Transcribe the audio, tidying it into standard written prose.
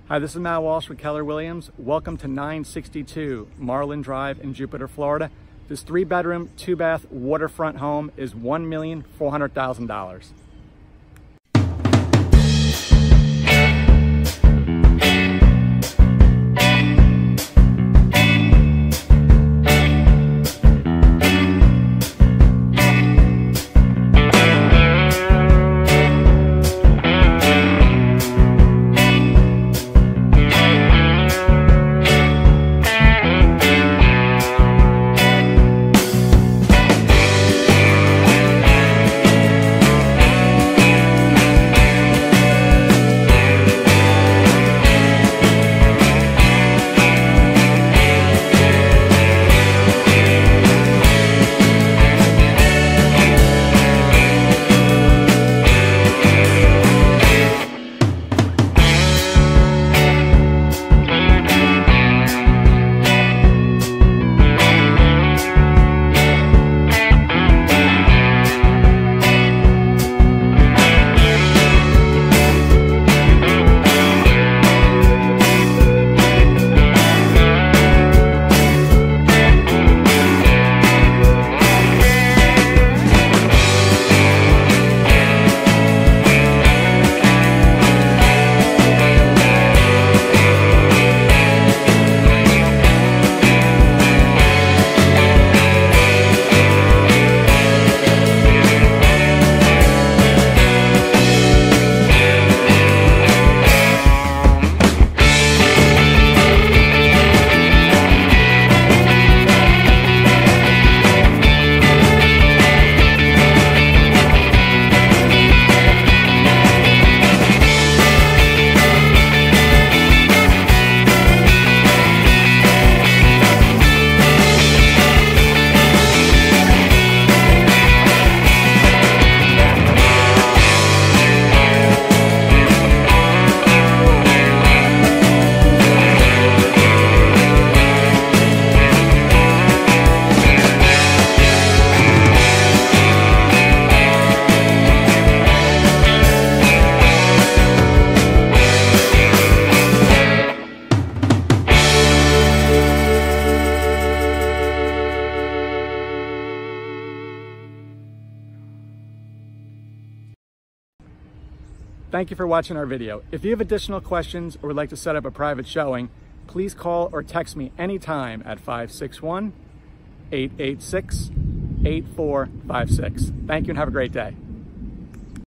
Hi, this is Matt Walsh with Keller Williams. Welcome to 962 Marlin Drive in Jupiter, Florida. This 3-bedroom, 2-bath waterfront home is $1,400,000. Thank you for watching our video. If you have additional questions or would like to set up a private showing, please call or text me anytime at 561-886-8456. Thank you and have a great day.